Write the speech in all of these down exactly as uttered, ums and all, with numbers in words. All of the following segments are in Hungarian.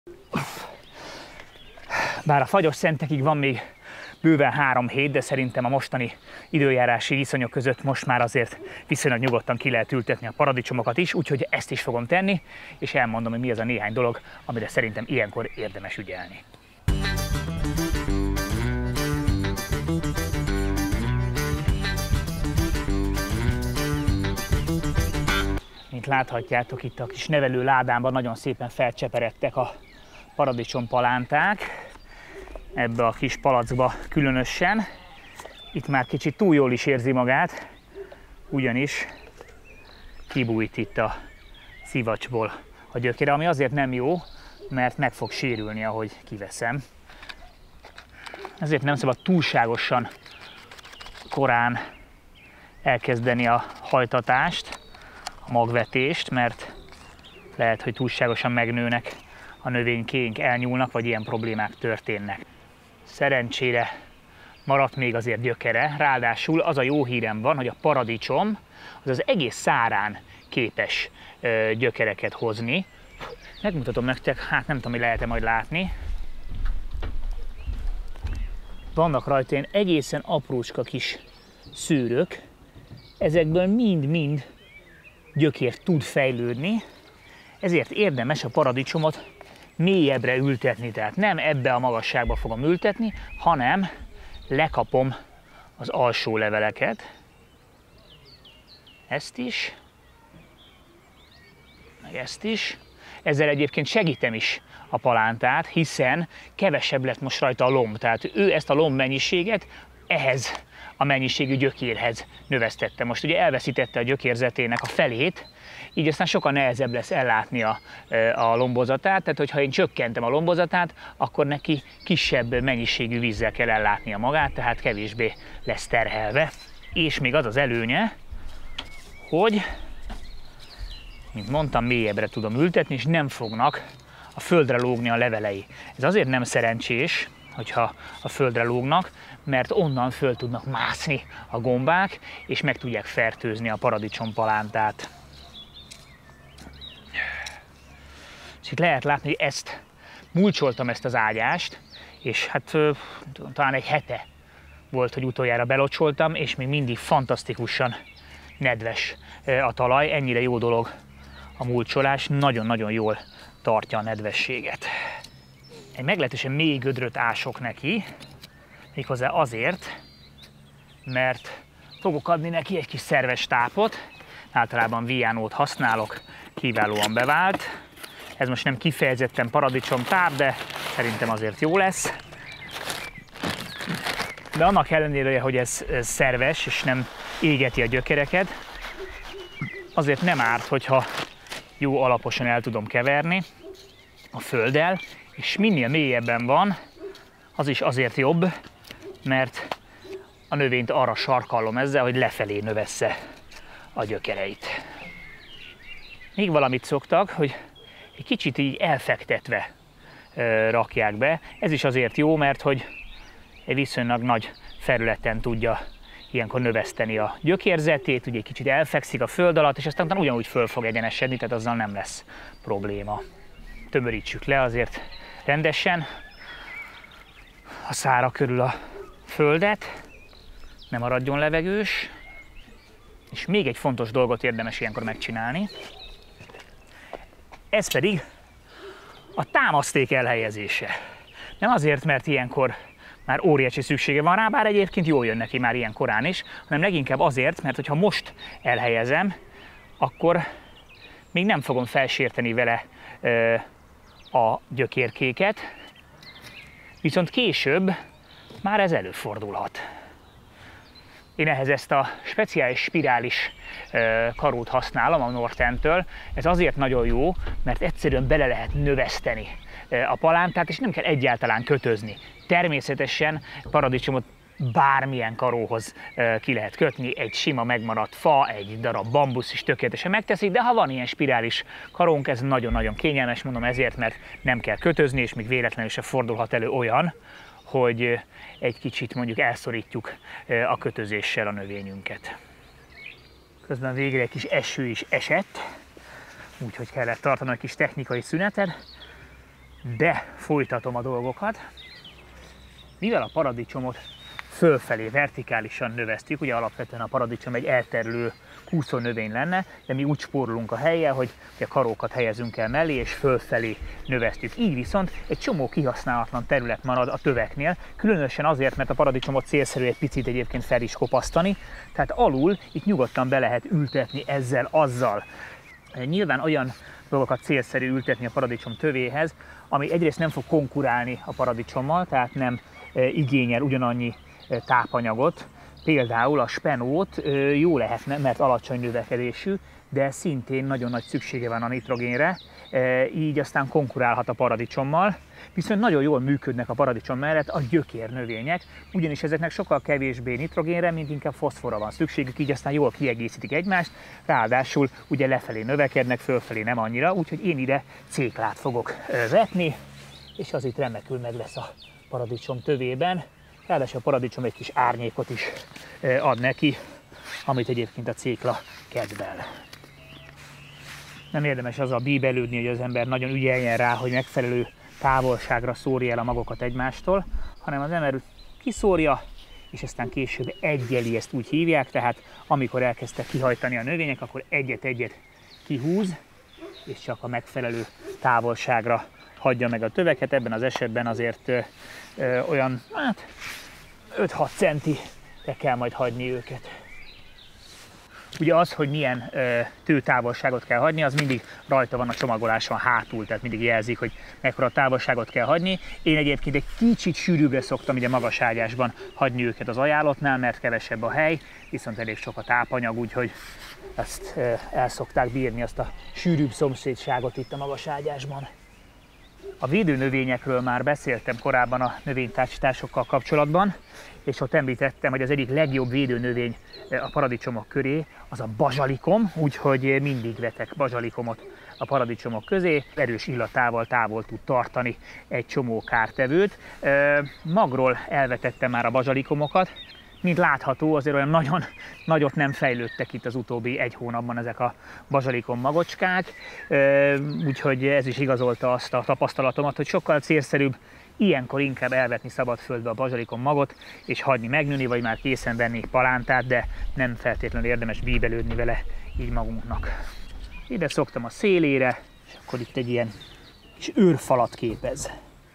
Bár a fagyos szentekig van még bőven három hét, de szerintem a mostani időjárási viszonyok között most már azért viszonylag nyugodtan ki lehet ültetni a paradicsomokat is, úgyhogy ezt is fogom tenni, és elmondom, hogy mi az a néhány dolog, amire szerintem ilyenkor érdemes ügyelni. Mint láthatjátok, itt a kis nevelő ládámban nagyon szépen felcseperedtek a paradicsompalánták, ebbe a kis palackba különösen. Itt már kicsit túl jól is érzi magát, ugyanis kibújt itt a szivacsból a gyökére, ami azért nem jó, mert meg fog sérülni, ahogy kiveszem. Ezért nem szabad túlságosan korán elkezdeni a hajtatást, a magvetést, mert lehet, hogy túlságosan megnőnek a növénykéink, elnyúlnak, vagy ilyen problémák történnek. Szerencsére maradt még azért gyökere, ráadásul az a jó hírem van, hogy a paradicsom az az egész szárán képes ö, gyökereket hozni. Megmutatom nektek, hát nem tudom, hogy lehet-e majd látni. Vannak rajta ilyen egészen aprócska kis szőrök, ezekből mind-mind gyökér tud fejlődni, ezért érdemes a paradicsomot mélyebbre ültetni, tehát nem ebbe a magasságba fogom ültetni, hanem lekapom az alsó leveleket, ezt is, meg ezt is. Ezzel egyébként segítem is a palántát, hiszen kevesebb lett most rajta a lomb, tehát ő ezt a lomb mennyiséget ehhez a mennyiségű gyökérhez növesztette. Most ugye elveszítette a gyökérzetének a felét, így aztán sokkal nehezebb lesz ellátni a, a lombozatát, tehát hogyha én csökkentem a lombozatát, akkor neki kisebb mennyiségű vízzel kell ellátnia magát, tehát kevésbé lesz terhelve. És még az az előnye, hogy, mint mondtam, mélyebbre tudom ültetni, és nem fognak a földre lógni a levelei. Ez azért nem szerencsés, hogyha a földre lógnak, mert onnan föl tudnak mászni a gombák, és meg tudják fertőzni a paradicsompalántát. És itt lehet látni, hogy ezt mulcsoltam, ezt az ágyást, és hát talán egy hete volt, hogy utoljára belocsoltam, és még mindig fantasztikusan nedves a talaj. Ennyire jó dolog a mulcsolás, nagyon-nagyon jól tartja a nedvességet. Egy meglehetősen mély gödröt ások neki, méghozzá azért, mert fogok adni neki egy kis szerves tápot, általában Vianót használok, kiválóan bevált. Ez most nem kifejezetten paradicsom táp, de szerintem azért jó lesz. De annak ellenére, hogy ez, ez szerves és nem égeti a gyökereket, azért nem árt, hogyha jó alaposan el tudom keverni a földdel, és minél mélyebben van, az is azért jobb, mert a növényt arra sarkallom ezzel, hogy lefelé növessze a gyökereit. Még valamit szoktak, hogy egy kicsit így elfektetve ö, rakják be. Ez is azért jó, mert hogy egy viszonylag nagy felületen tudja ilyenkor növeszteni a gyökérzetét, ugye egy kicsit elfekszik a föld alatt, és aztán ugyanúgy föl fog egyenesedni, tehát azzal nem lesz probléma. Tömörítsük le azért rendesen a szára körül a földet, ne maradjon levegős, és még egy fontos dolgot érdemes ilyenkor megcsinálni, ez pedig a támaszték elhelyezése. Nem azért, mert ilyenkor már óriási szüksége van rá, bár egyébként jól jön neki már ilyen korán is, hanem leginkább azért, mert hogyha most elhelyezem, akkor még nem fogom felsérteni vele ö, a gyökérkéket, viszont később már ez előfordulhat. Én ehhez ezt a speciális spirális karót használom a Nortentől. Ez azért nagyon jó, mert egyszerűen bele lehet növeszteni a palántát, és nem kell egyáltalán kötözni. Természetesen paradicsomot bármilyen karóhoz ki lehet kötni, egy sima megmaradt fa, egy darab bambusz is tökéletesen megteszik, de ha van ilyen spirális karónk, ez nagyon-nagyon kényelmes, mondom ezért, mert nem kell kötözni, és még véletlenül se fordulhat elő olyan, hogy egy kicsit mondjuk elszorítjuk a kötözéssel a növényünket. Közben végre egy kis eső is esett, úgyhogy kellett tartanom egy kis technikai szünetet, de folytatom a dolgokat. Mivel a paradicsomot fölfelé vertikálisan növesztjük, ugye alapvetően a paradicsom egy elterülő kúszó növény lenne, de mi úgy spórolunk a helyen, hogy a karókat helyezünk el mellé, és fölfelé növesztjük. Így viszont egy csomó kihasználatlan terület marad a töveknél, különösen azért, mert a paradicsomot célszerű egy picit egyébként fel is kopasztani, tehát alul itt nyugodtan be lehet ültetni ezzel, azzal. Nyilván olyan dolgokat célszerű ültetni a paradicsom tövéhez, ami egyrészt nem fog konkurálni a paradicsommal, tehát nem igényel ugyanannyi tápanyagot. Például a spenót jó lehetne, mert alacsony növekedésű, de szintén nagyon nagy szüksége van a nitrogénre, így aztán konkurálhat a paradicsommal. Viszont nagyon jól működnek a paradicsom mellett a gyökérnövények, ugyanis ezeknek sokkal kevésbé nitrogénre, mint inkább foszforra van szükségük, így aztán jól kiegészítik egymást, ráadásul ugye lefelé növekednek, fölfelé nem annyira, úgyhogy én ide céklát fogok vetni, és az itt remekül meg lesz a paradicsom tövében. Ráadásul a paradicsom egy kis árnyékot is ad neki, amit egyébként a cékla kedvel. Nem érdemes azzal bíbelődni, hogy az ember nagyon ügyeljen rá, hogy megfelelő távolságra szórja el a magokat egymástól, hanem az ember kiszórja, és aztán később egyeli, ezt úgy hívják, tehát amikor elkezdtek kihajtani a növények, akkor egyet-egyet kihúz, és csak a megfelelő távolságra hagyja meg a töveket. Ebben az esetben azért ö, ö, olyan hát, öt-hat centire kell majd hagyni őket. Ugye az, hogy milyen ö, tőtávolságot kell hagyni, az mindig rajta van a csomagoláson hátul, tehát mindig jelzik, hogy mekkora távolságot kell hagyni. Én egyébként egy kicsit sűrűbbre szoktam ide magas ágyásban hagyni őket az ajánlottnál, mert kevesebb a hely, viszont elég sok a tápanyag, úgyhogy ezt ö, el szokták bírni, azt a sűrűbb szomszédságot itt a magas ágyásban. A védőnövényekről már beszéltem korábban a növénytársításokkal kapcsolatban, és ott említettem, hogy az egyik legjobb védőnövény a paradicsomok köré az a bazsalikom, úgyhogy mindig vetek bazsalikomot a paradicsomok közé. Erős illatával távol tud tartani egy csomó kártevőt. Magról elvetettem már a bazsalikomokat. Mint látható, azért olyan nagyon nagyot nem fejlődtek itt az utóbbi egy hónapban ezek a bazsalikom magocskák, úgyhogy ez is igazolta azt a tapasztalatomat, hogy sokkal célszerűbb ilyenkor inkább elvetni szabadföldbe a bazsalikom magot, és hagyni megnőni, vagy már készen venni palántát, de nem feltétlenül érdemes bíbelődni vele így magunknak. Ide szoktam a szélére, és akkor itt egy ilyen kis őrfalat képez.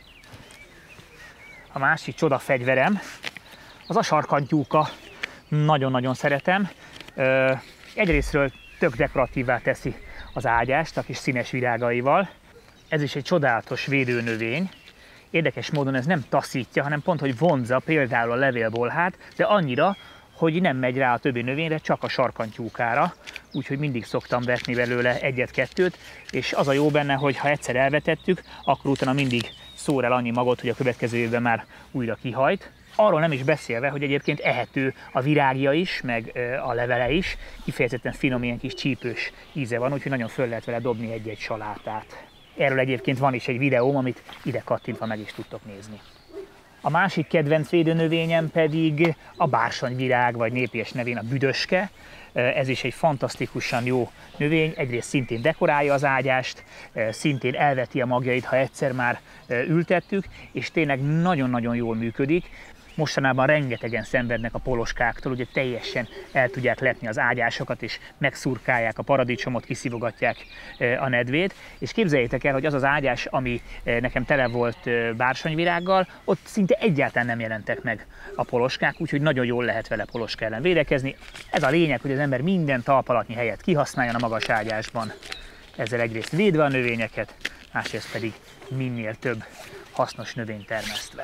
A másik csoda fegyverem az a sarkantyúka. Nagyon-nagyon szeretem. Egyrésztről tök dekoratívvá teszi az ágyást a kis színes virágaival. Ez is egy csodálatos védőnövény. Érdekes módon ez nem taszítja, hanem pont, hogy vonzza például a levélbolhát, de annyira, hogy nem megy rá a többi növényre, csak a sarkantyúkára. Úgyhogy mindig szoktam vetni belőle egyet-kettőt, és az a jó benne, hogy ha egyszer elvetettük, akkor utána mindig szór el annyi magot, hogy a következő évben már újra kihajt. Arról nem is beszélve, hogy egyébként ehető a virágja is, meg a levele is, kifejezetten finom, ilyen kis csípős íze van, úgyhogy nagyon föl lehet vele dobni egy-egy salátát. Erről egyébként van is egy videóm, amit ide kattintva meg is tudtok nézni. A másik kedvenc védőnövényem pedig a bársonyvirág, vagy népies nevén a büdöske. Ez is egy fantasztikusan jó növény, egyrészt szintén dekorálja az ágyást, szintén elveti a magjait, ha egyszer már ültettük, és tényleg nagyon-nagyon jól működik. Mostanában rengetegen szenvednek a poloskáktól, ugye teljesen el tudják lepni az ágyásokat, és megszurkálják a paradicsomot, kiszivogatják a nedvét. És képzeljétek el, hogy az az ágyás, ami nekem tele volt bársonyvirággal, ott szinte egyáltalán nem jelentek meg a poloskák, úgyhogy nagyon jól lehet vele poloska ellen védekezni. Ez a lényeg, hogy az ember minden talpalatnyi helyet kihasználjon a magas ágyásban. Ezzel egyrészt védve a növényeket, másrészt pedig minél több hasznos növényt termesztve.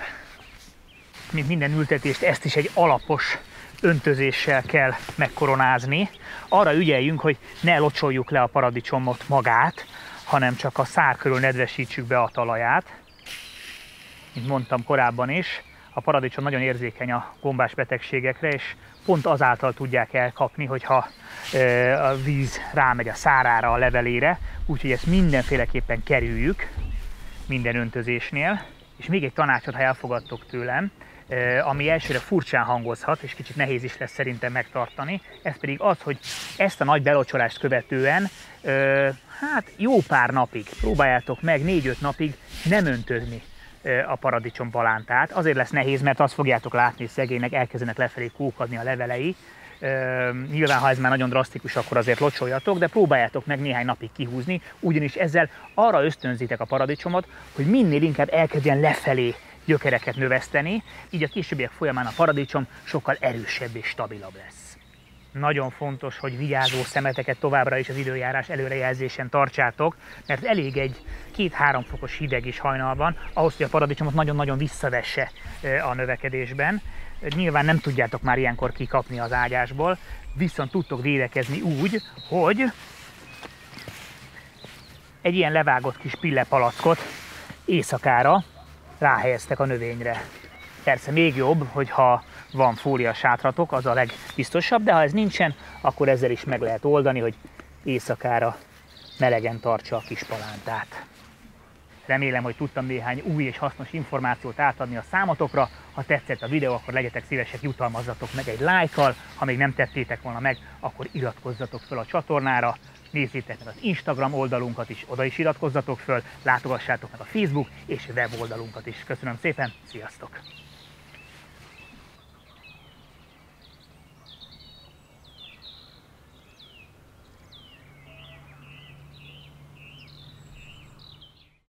Mint minden ültetést, ezt is egy alapos öntözéssel kell megkoronázni. Arra ügyeljünk, hogy ne locsoljuk le a paradicsomot magát, hanem csak a szár körül nedvesítsük be a talaját. Mint mondtam korábban is, a paradicsom nagyon érzékeny a gombás betegségekre, és pont azáltal tudják elkapni, hogyha a víz rámegy a szárára, a levelére, úgyhogy ezt mindenféleképpen kerüljük minden öntözésnél. És még egy tanácsot, ha elfogadtok tőlem, ami elsőre furcsán hangozhat, és kicsit nehéz is lesz szerintem megtartani. Ez pedig az, hogy ezt a nagy belocsolást követően, hát jó pár napig, próbáljátok meg négy-öt napig nem öntözni a paradicsom palántát. Azért lesz nehéz, mert azt fogjátok látni, hogy szegénynek elkezdenek lefelé kókadni a levelei. Nyilván, ha ez már nagyon drasztikus, akkor azért locsoljatok, de próbáljátok meg néhány napig kihúzni, ugyanis ezzel arra ösztönzitek a paradicsomot, hogy minél inkább elkezdjen lefelé gyökereket növeszteni, így a későbbiek folyamán a paradicsom sokkal erősebb és stabilabb lesz. Nagyon fontos, hogy vigyázó szemeteket továbbra is az időjárás előrejelzésen tartsátok, mert elég egy két-három fokos hideg is hajnalban, ahhoz, hogy a paradicsomot nagyon-nagyon visszavesse a növekedésben. Nyilván nem tudjátok már ilyenkor kikapni az ágyásból, viszont tudtok védekezni úgy, hogy egy ilyen levágott kis pillepalackot éjszakára ráhelyeztek a növényre. Persze még jobb, hogyha van fólia sátratok, az a legbiztosabb, de ha ez nincsen, akkor ezzel is meg lehet oldani, hogy éjszakára melegen tartsa a kis palántát. Remélem, hogy tudtam néhány új és hasznos információt átadni a számotokra. Ha tetszett a videó, akkor legyetek szívesek, jutalmazzatok meg egy lájkkal. Ha még nem tettétek volna meg, akkor iratkozzatok fel a csatornára. Nézzétek meg az Instagram oldalunkat is, oda is iratkozzatok föl, látogassátok meg a Facebook és web oldalunkat is. Köszönöm szépen, sziasztok!